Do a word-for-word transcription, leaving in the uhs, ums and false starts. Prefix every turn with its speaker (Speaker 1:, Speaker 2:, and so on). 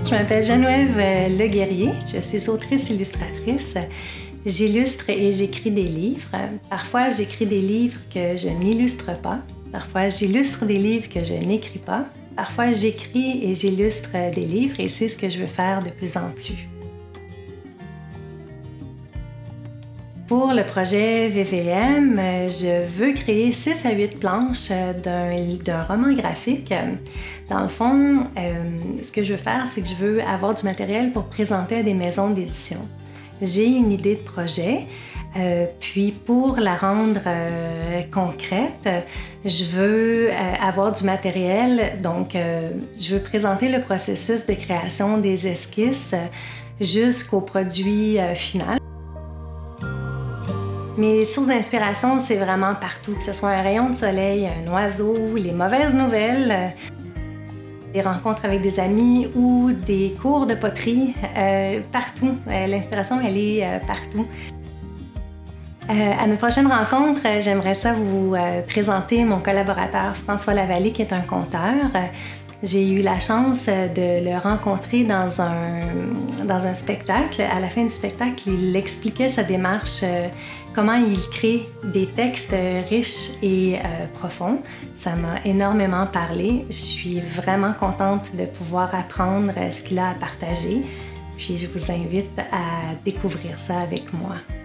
Speaker 1: Je m'appelle Geneviève Leguerrier, je suis autrice-illustratrice. J'illustre et j'écris des livres. Parfois, j'écris des livres que je n'illustre pas. Parfois, j'illustre des livres que je n'écris pas. Parfois, j'écris et j'illustre des livres et c'est ce que je veux faire de plus en plus. Pour le projet V V M, je veux créer six à huit planches d'un roman graphique. Dans le fond, euh, ce que je veux faire, c'est que je veux avoir du matériel pour présenter à des maisons d'édition. J'ai une idée de projet, euh, puis pour la rendre euh, concrète, je veux euh, avoir du matériel, donc euh, je veux présenter le processus de création des esquisses jusqu'au produit euh, final. Mes sources d'inspiration, c'est vraiment partout, que ce soit un rayon de soleil, un oiseau, les mauvaises nouvelles, des rencontres avec des amis ou des cours de poterie, euh, partout. Euh, L'inspiration, elle est euh, partout. Euh, à notre prochaine rencontre, euh, j'aimerais ça vous euh, présenter mon collaborateur François Lavallée, qui est un conteur. J'ai eu la chance de le rencontrer dans un, dans un spectacle. À la fin du spectacle, il expliquait sa démarche, euh, comment il crée des textes riches et euh, profonds. Ça m'a énormément parlé. Je suis vraiment contente de pouvoir apprendre ce qu'il a à partager. Puis je vous invite à découvrir ça avec moi.